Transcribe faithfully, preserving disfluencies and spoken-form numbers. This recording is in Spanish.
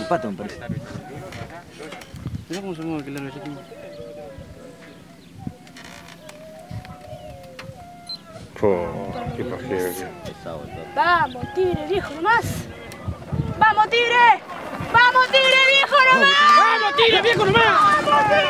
tu pato, me parece. Mira cómo se mueve, que larga ese tipo. Oh, qué pajero. Vamos, Tigre, viejo nomás. ¡Vamos, Tigre! ¡Vamos, Tigre, viejo nomás! ¡Vamos, Tigre, viejo nomás!